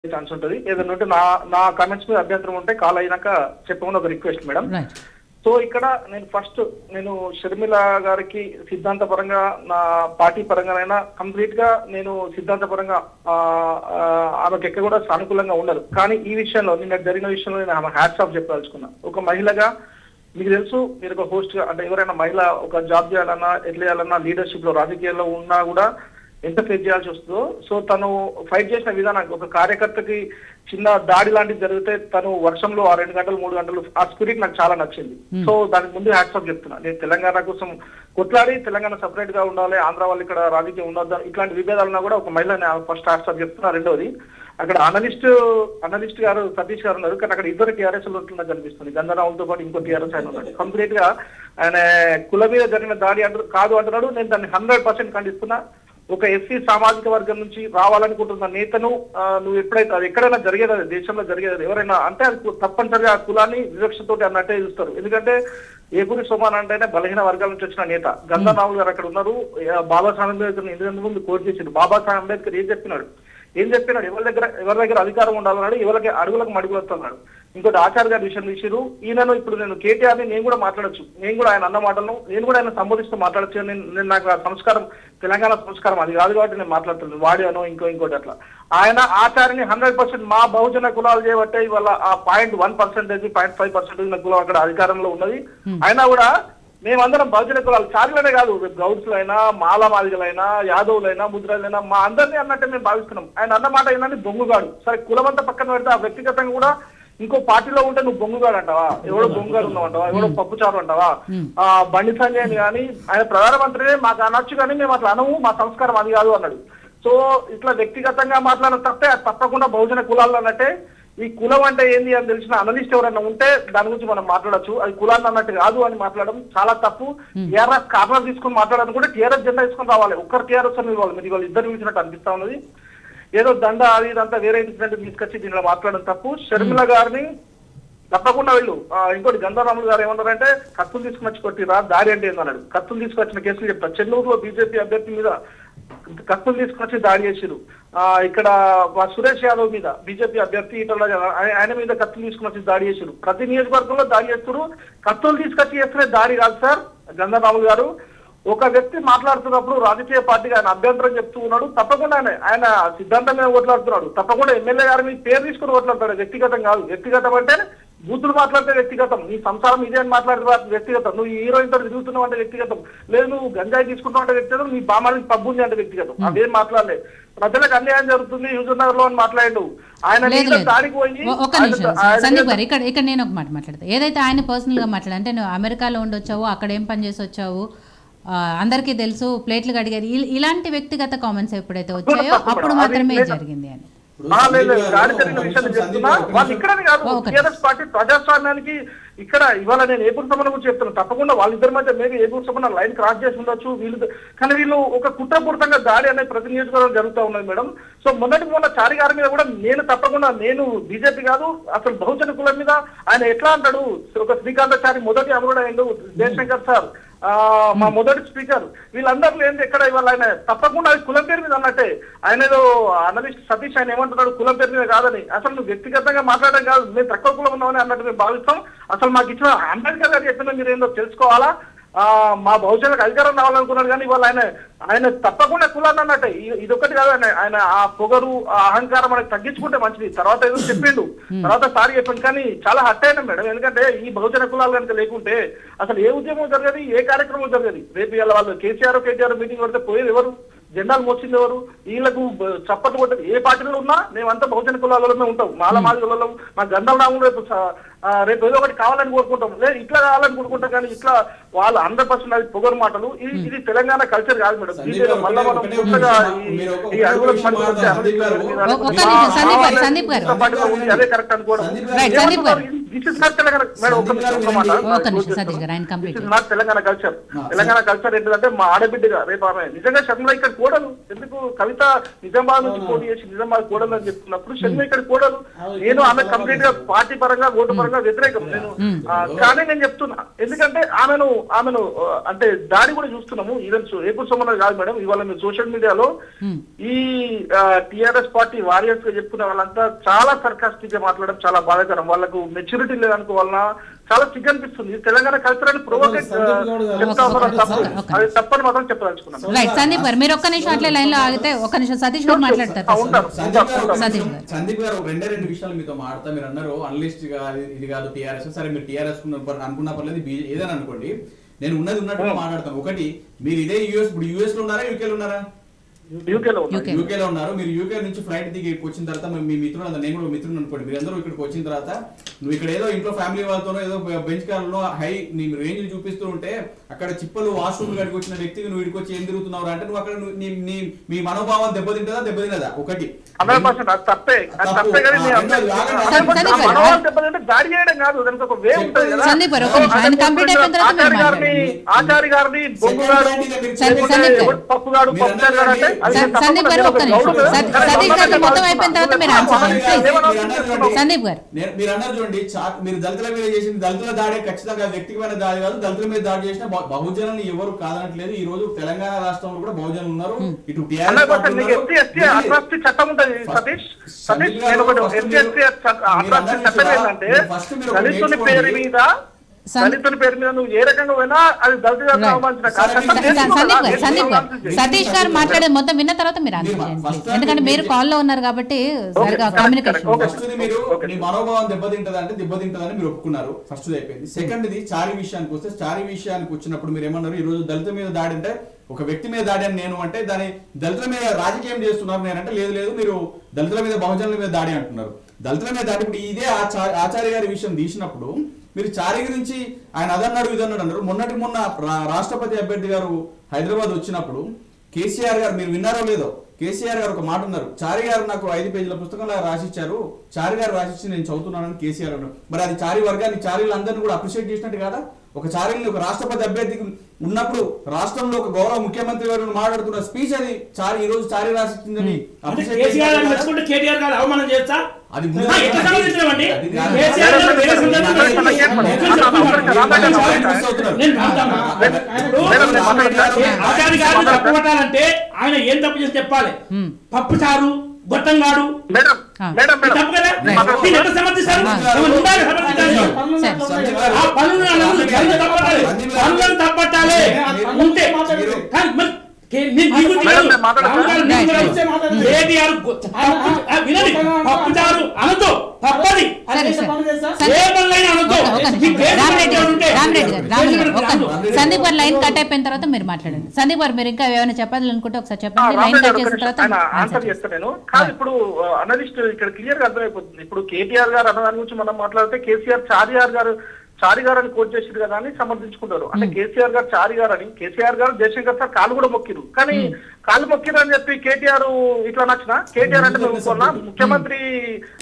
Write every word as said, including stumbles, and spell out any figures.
Chance ఉంటుంది. ఏదైనా ఉంటే నా నా కామెంట్స్ మీద అభ్యంతరం ఉంటే కాల్ అయినాక చెప్పమని ఒక రిక్వెస్ట్ మేడం. సో ఇక్కడ నేను ఫస్ట్ నేను షర్మిల గారికి సిద్ధాంత పరంగా నా పార్టీ పరంగానైనా కంప్లీట్ గా నేను సిద్ధాంత పరంగా ఆమెకు ఎక్కడ కూడా సానుకూలంగా ఉండదు. కానీ ఈ విషయంలో నిన్న జరిగిన విషయంలో నేను ఆమె హ్యాట్స్ ఆఫ్ చెప్పదలుచుకున్నా. ఒక మహిళగా మీకు తెలుసు, మీరు ఒక హోస్ట్ గా అంటే ఎవరైనా మహిళ ఒక జాబ్ చేయాలన్నా ఎట్లా చేయాలన్నా లీడర్షిప్ లో రాజకీయాల్లో ఉన్నా కూడా ఎంత ఫేస్ చేయాల్సి వస్తుందో. సో తను ఫైట్ చేసిన విధానం ఒక కార్యకర్తకి చిన్న దాడి లాంటిది జరిగితే తను వర్షంలో ఆ రెండు గంటలు మూడు గంటలు ఆ స్పిరిట్ నాకు చాలా నచ్చింది. సో దానికి ముందు హ్యాట్స్ ఆఫ్ చెప్తున్నా. నేను తెలంగాణ కోసం కొట్లాడి తెలంగాణ సపరేట్ గా ఉండాలి, ఆంధ్ర వాళ్ళు ఇక్కడ రాజకీయం ఉండొద్దు ఇట్లాంటి విభేదాలున్నా కూడా ఒక మహిళ ఫస్ట్ హ్యాట్స్ ఆఫ్ చెప్తున్నా. రెండోది అక్కడ అనలిస్ట్ అనలిస్ట్ గారు సతీష్ గారు ఉన్నారు, కానీ అక్కడ ఇద్దరు టీఆర్ఎస్ ఉంటున్నది కనిపిస్తుంది. గంధరావులతో పాటు ఇంకో టీఆర్ఎస్ ఆయన ఉన్నాడు. కంప్లీట్ గా ఆయన కుల మీద జరిగిన దాడి అంటారు కాదు అంటున్నాడు. నేను దాన్ని హండ్రెడ్ పర్సెంట్ ఖండిస్తున్నా. ఒక ఎస్సీ సామాజిక వర్గం నుంచి రావాలనుకుంటున్న నేతను నువ్వు ఎప్పుడైతే అది ఎక్కడైనా జరిగేది దేశంలో జరిగేది ఎవరైనా అంటే అది తప్పనిసరిగా ఆ కులాన్ని వివక్షతోటి అన్నట్టే చూస్తారు. ఎందుకంటే ఏపూరి సోమాన్ అంటేనే బలహీన వర్గాల నుంచి వచ్చిన నేత. గంగారావు గారు అక్కడ ఉన్నారు. బాబాసాహెబ్ అంబేద్కర్ ఇంటి ముందు కోర్టు చేసిండు. బాబాసాహెబ్ అంబేద్కర్ ఏం చెప్పినాడు ఏం చెప్పినాడు ఎవరి దగ్గర ఎవరి దగ్గర అధికారం ఉండాలన్నాడు, ఎవరికి అడుగులకు మడుగులొస్తున్నాడు. ఇంకోటి ఆచార్య గారి విషయం తీసిరు. ఈయనను ఇప్పుడు నేను కేటీఆర్ ని నేను కూడా మాట్లాడచ్చు, నేను కూడా ఆయన అన్న మాటలను నేను కూడా ఆయన సంబోధిస్తూ మాట్లాడచ్చు. నేను నాకు ఆ సంస్కారం తెలంగాణ సంస్కారం అది కాదు కాబట్టి నేను మాట్లాడుతున్నాను. వాడాను ఇంకో ఇంకోటి అట్లా ఆయన ఆచార్యని హండ్రెడ్ పర్సెంట్ మా బహుజన కులాలు చేయబట్టే ఇవాళ ఆ point one percentage point five percentage కులం అక్కడ అధికారంలో ఉన్నది. అయినా కూడా మేమందరం బహుజన కులాలు చార్లనే కాదు, గౌడ్స్లైనా మాలమాదిగలైనా యాదవులైనా ముద్రలైనా మా అందరినీ అన్నట్టే మేము భావిస్తున్నాం. ఆయన అన్న మాట ఏంటంటే బొంగుగాడు. సరే కులమంతా పక్కన పెడితే ఆ వ్యక్తిగతంగా కూడా ఇంకో పార్టీలో ఉంటే నువ్వు బొంగుగాడు అంటావా, ఎవడో బొంగుగాడు ఉన్నావు అంటావా, ఎవడో పప్పుచారు అంటావా, ఆ బండి సంజయ్ అని కానీ ఆయన ప్రధానమంత్రినే మాకు అనొచ్చు కానీ మేము అట్లా అనము, మా సంస్కారం అది కాదు అన్నాడు. సో ఇట్లా వ్యక్తిగతంగా మాట్లాడడం తప్పే, అది తప్పకుండా బహుజన కులాలు అన్నట్టే. ఈ కులం అంటే ఏంది అని తెలిసిన అనలిస్ట్ ఎవరైనా ఉంటే దాని గురించి మనం మాట్లాడచ్చు. అది కులాన్ని అన్నట్టు కాదు అని మాట్లాడడం చాలా తప్పు. టీఆర్ఎస్ కార్నర్ తీసుకొని మాట్లాడడం కూడా టీఆర్ఎస్ జెండా తీసుకొని రావాలి. ఒక్కరు టీఆర్ఎస్ అని ఇవ్వాలి. మీరు వాళ్ళు ఇద్దరు పిలిచినట్టు అనిపిస్తా ఉన్నది. ఏదో దండ అది ఇదంతా వేరే ఇన్సిడెంట్ తీసుకొచ్చి దీనిలో మాట్లాడడం తప్పు. షర్మిల గారిని తప్పకుండా వెళ్ళు. ఇంకోటి గంధారాములు గారు ఏమన్నారంటే కత్తులు తీసుకుని వచ్చి కొట్టిరా దాడి అంటే ఏందన్నాడు. కత్తులు తీసుకొచ్చిన కేసులు చెప్తా. చెన్నూరులో బీజేపీ అభ్యర్థి మీద కత్తులు తీసుకొచ్చి దాడి చేసిరు. ఆ ఇక్కడ సురేష్ యాదవ్ మీద బీజేపీ అభ్యర్థి ఇతరుల ఆయన మీద కత్తులు తీసుకుని వచ్చి దాడి చేసిరు. ప్రతి నియోజకవర్గంలో దాడి చేస్తున్నారు. కత్తులు తీసుకొచ్చి చేస్తున్న దాడి కాదు సార్. గంధారాములు గారు ఒక వ్యక్తి మాట్లాడుతున్నప్పుడు రాజకీయ పార్టీగా ఆయన అభ్యంతరం చెప్తూ ఉన్నాడు. తప్పకుండా ఆయన ఆయన సిద్ధాంతంగా ఓట్లాడుతున్నాడు. తప్పకుండా ఎమ్మెల్యే గారి మీద పేరు తీసుకుని ఓట్లాడతాడు. వ్యక్తిగతం కాదు. వ్యక్తిగతం అంటే బూతులు మాట్లాడితే వ్యక్తిగతం, నీ సంసారం ఇదే అని మాట్లాడితే వ్యక్తిగతం, నువ్వు హీరోయిన్ తో తిరుగుతున్నావు అంటే వ్యక్తిగతం, లేదు నువ్వు గంజాయి తీసుకుంటావు అంటే వ్యక్తిగతం, నీ బామానికి పబ్బు ఉంది అంటే వ్యక్తిగతం. అదేం మాట్లాడలే. ప్రజలకు అన్యాయం జరుగుతుంది హుజూర్ నగర్ లో అని మాట్లాడాడు. ఆయన దాడికి పోయి సందీప్ గారు ఇక్కడ ఇక్కడ నేను ఒక మాట మాట్లాడతా. ఏదైతే ఆయన పర్సనల్ గా మాట్లాడ అంటే నువ్వు అమెరికాలో ఉండొచ్చావు, అక్కడ ఏం పని చేసి వచ్చావు, అందరికీ తెలుసు, ప్లేట్లు కడిగారు, ఇలాంటి వ్యక్తిగత కామెంట్స్ ఎప్పుడైతే వచ్చాయో అప్పుడు మాత్రమే జరిగింది అని. దాడి జరిగిన విషయాన్ని చెప్తున్నా. వాళ్ళు ఇక్కడనే కాదు, టీఆర్ఎస్ పార్టీ ప్రజాస్వామ్యానికి ఇక్కడ ఇవాళ నేను ఏపూర్ సభను గురించి చెప్తున్నాను. తప్పకుండా వాళ్ళిద్దరి మధ్య మేబీ ఏపూర్ సభ లైన్ క్రాస్ చేసి ఉండొచ్చు వీళ్ళు, కానీ వీళ్ళు ఒక కుట్రపూరితంగా దాడి అనేది ప్రతి నియోజకవర్గం జరుగుతూ ఉన్నది మేడం. సో మొన్నటి మొన్న చారి గారి మీద కూడా నేను తప్పకుండా నేను బీజేపీ కాదు అసలు బహుజన కులం మీద ఆయన ఎట్లా అంటాడు. ఒక శ్రీకాంతాచారి మొదటి అమరుడు అయిండు జయశంకర్ సార్, ఆ మా మొదటి స్పీకర్, వీళ్ళందరూ ఏంటి ఎక్కడ ఇవాళ ఆయన తప్పకుండా అది కులం పేరు మీద అన్నట్టే. ఆయన ఏదో అనలిస్ట్ సతీష్ ఆయన ఏమంటున్నాడు కులం పేరు మీద కాదని. అసలు నువ్వు వ్యక్తిగతంగా మాట్లాడడం కాదు, మేము తక్కువ కులం ఉన్నామని అన్నట్టు మేము భావిస్తాం. అసలు మాకు ఇచ్చిన అంబేద్కర్ గారు చెప్పిన మీరు ఏందో తెలుసుకోవాలా, ఆ మా బహుజనులకు అధికారం రావాలనుకున్నాడు కానీ ఇవాళ ఆయన ఆయన తప్పకుండా కులాన్ని అన్నట్టే. ఇదొక్కటి కాదు, ఆయన ఆయన ఆ పొగరు ఆ అహంకారం మనకి తగ్గించుకుంటే మంచిది. తర్వాత ఏదో చెప్పిండు, తర్వాత సారి చెప్పిండు, కానీ చాలా హట్ అయినా మేడం. ఎందుకంటే ఈ బహుజన కులాలు కనుక లేకుంటే అసలు ఏ ఉద్యమం జరగదు, ఏ కార్యక్రమం జరగదు. రేపు ఇవాళ వాళ్ళు కేసీఆర్ కేటీఆర్ మీటింగ్ పెడితే పోయేది ఎవరు, జెండాలు మోసింది ఎవరు, వీళ్ళకు చప్పట్లు కొట్టదు. ఏ పార్టీలో ఉన్నా మేమంతా బహుజన కులాలలోనే ఉంటాం, మాల మాదిగలలో మా గంధం రేపు రేపు ఏదో ఒకటి కావాలని కోరుకుంటాం, లేదు ఇట్లా కావాలని కోరుకుంటాం. కానీ ఇట్లా వాళ్ళు హండ్రెడ్ పర్సెంట్ అది పొగరు మాటలు. ఇది తెలంగాణ కల్చర్ కాదు మేడం. మళ్ళా మనం కొత్తగా ఈ అడుగులకు అదే కరెక్ట్ అనుకోవడం తెలంగాణ కల్చర్. తెలంగాణ కల్చర్ ఏంటంటే మా ఆడబిడ్డగా రేపు ఆమె నిజంగా శర్మిల ఇక్కడ కోడలు. ఎందుకు కవిత నిజామాబాద్ నుంచి పోటీ చేసి నిజామాబాద్ కోడలు అని చెప్తున్నప్పుడు శర్మిల ఇక్కడ కోడలు. నేను ఆమె కంప్లీట్ గా పార్టీ పరంగా ఓటు పరంగా తీవ్రంగా వ్యతిరేకం నేను ఆ, కానీ నేను చెప్తున్నా ఎందుకంటే ఆమెను ఆమెను ఆ, అంటే దాడి కూడా చూస్తున్నాము ఈవెన్ ఏపీ సంబంధం కాదు మేడం ఇవాళ మీరు సోషల్ మీడియాలో ఈ టిఆర్ఎస్ పార్టీ వారియర్స్ గా చెప్పుకునే వాళ్ళంతా చాలా సర్కాస్టిక్ గా మాట్లాడడం చాలా బాధాకరం. వాళ్ళకు మెచ్యూరిటీ లేదనుకో వలన చాలా సిగ్గు అనిపిస్తుంది. తెలంగాణ కల్చర్ ప్రొవోకేట్ చెప్తా ఉన్నారు తప్పు, అది తప్పని మాత్రం చెప్పదలుచుకున్నాను. రైట్ సందీప్ గారు మీరు ఒక్క నిమిషం అట్లే లైన్ లో ఆగితే ఒక్క నిమిషం సతీష్ గారు మాట్లాడతారు. సందీప్ గారు రెండే రెండు విషయాలు మీతో మాట్లాడతా. మీరు అన్నారు అనలిస్ట్ గా ఇది కాదు టీఆర్ఎస్, సరే మీరు టీఆర్ఎస్ అనుకున్న పర్లేదు ఏదైనా అనుకోండి, నేను ఉన్నది ఉన్నట్టుగా మాట్లాడతాను. ఒకటి మీరు ఇదే యూఎస్ ఇప్పుడు యూఎస్ లో ఉన్నారా యూకే లో ఉన్నారా? యూకేలో యూకేలో ఉన్నారు. మీరు యూకే నుంచి ఫ్లైట్ దిగి ఇక్కడికి వచ్చిన తర్వాత మీ మిత్రులు నేను కూడా మిత్రులు అనుకోండి, మీరు అందరూ ఇక్కడికి వచ్చిన తర్వాత నువ్వు ఇక్కడ ఏదో ఇంట్లో ఫ్యామిలీ వాళ్ళతోనో ఏదో బెంచ్ కార్లో హై నీ రేంజ్ చూపిస్తూ ఉంటే అక్కడ చిప్పలు వాష్రూమ్ గడికి వచ్చిన వ్యక్తికి నువ్వు ఇక్కడికి వచ్చి ఏం తిరుగుతున్నావు అంటే నువ్వు అక్కడ మీ మనోభావం దెబ్బతింటదా దెబ్బతినదా? ఒకటి ఆచార్య గారిని పప్పు గారు సందీప్ గారు ఒక్క నిమిషం సతీష్ గారు మొత్తం అయిపోయిన తర్వాత మీరు సందీప్ గారు మీరు అన్నారు చూడండి, మీరు దళితుల మీద చేసిన దళితుల దాడే ఖచ్చితంగా వ్యక్తిగతమైన దాడి కాదు, దళితుల మీద దాడి చేసిన బహుజనులు ఎవరు కాదనట్లేదు. ఈ రోజు తెలంగాణ రాష్ట్రంలో కూడా బహుజనులు ఉన్నారు. ఇటు చట్టం ఉంటుంది సతీష్ సతీష్ దళితుల పేరు మీద దళితుల పేరు మీద నువ్వు ఏ రకంగా పోయినా అది దళితులకు సందీప్ గారు సతీష్ గారు మాట్లాడేది మొత్తం విన్న తర్వాత మీరు ఎందుకంటే మీరు కాల్లో ఉన్నారు కాబట్టి కమ్యూనికేషన్ మీ మనోభావం దెబ్బతింటది అంటే దెబ్బతింటదని మీరు ఒప్పుకున్నారు. ఫస్ట్ అయిపోయింది. సెకండ్ ది చారీ విషయానికి వస్తే, చారీ విషయానికి వచ్చినప్పుడు మీరు ఏమన్నారు, ఈ రోజు దళిత మీద దాడి అంటే ఒక వ్యక్తి మీద దాడి అని నేను అంటే దాని దళితుల మీద రాజకీయం చేస్తున్నారు నేనంటే లేదు లేదు మీరు దళితుల మీద బహుజనుల మీద దాడి అంటున్నారు. దళితుల మీద దాడి ఇప్పుడు ఇదే ఆచార్య గారి విషయం తీసినప్పుడు మీరు చారీ గురించి ఆయన అదన్నాడు ఇదన్నాడు అన్నారు. మొన్నటి మొన్న రాష్ట్రపతి అభ్యర్థి గారు హైదరాబాద్ వచ్చినప్పుడు కేసీఆర్ గారు మీరు విన్నారో లేదో, కేసీఆర్ గారు ఒక మాట ఉన్నారు, చారీ గారు నాకు ఐదు పేజీల పుస్తకంలో రాసిచ్చారు, చారీ గారు రాసిచ్చి నేను చదువుతున్నానని కేసీఆర్ అన్నారు. మరి అది చారీ వర్గాన్ని చారీలు అందరినీ కూడా అప్రిషియేట్ చేసినట్టు కాదా? ఒక చారీని ఒక రాష్ట్రపతి అభ్యర్థికి ఉన్నప్పుడు రాష్ట్రంలో ఒక గౌరవ ముఖ్యమంత్రి గారు మాట్లాడుతున్న స్పీచ్ అది చారీ ఈ రోజు చారీ రాసిచ్చిందని అవమానం చేస్తా అది తప్పుపట్టాలంటే ఆయన ఏం తప్పు చేసి చెప్పాలి. పప్పు చారు గొట్టంగాడు తప్పు కదా, ఎంత సమర్థిస్తారు? పనులను తప్పట్టాలి ఉంటే పప్పుచారు అనతో తప్పది సందీప్ గారు లైన్ కట్ అయిపోయిన తర్వాత మీరు మాట్లాడండి. సందీప్ గారు మీరు ఇంకా ఏమైనా చెప్పాలి అనుకుంటే ఒకసారి చెప్పండి. లైన్ కట్ చేసిన తర్వాత ఆన్సర్ చేస్తాను నేను. కాదు ఇప్పుడు అనలిస్ట్ ఇక్కడ క్లియర్ గా అర్థమైపోతుంది. ఇప్పుడు కేటీఆర్ గారు అన్న దాని గురించి మనం మాట్లాడితే కేసీఆర్ చార్యార్ గారు చారి గారు అని కోట్ చేసారు కదా అని సమర్థించుకుంటారు. అంటే కేసీఆర్ గారు చారి గారు అని, కేసీఆర్ గారు జయశంకర్ సార్ కాళ్ళు కూడా మొక్కిరు. కానీ కాళ్ళు మొక్కిరు అని చెప్పి కేటీఆర్ ఇట్లా నచ్చిన కేటీఆర్ అంటే ముఖ్యమంత్రి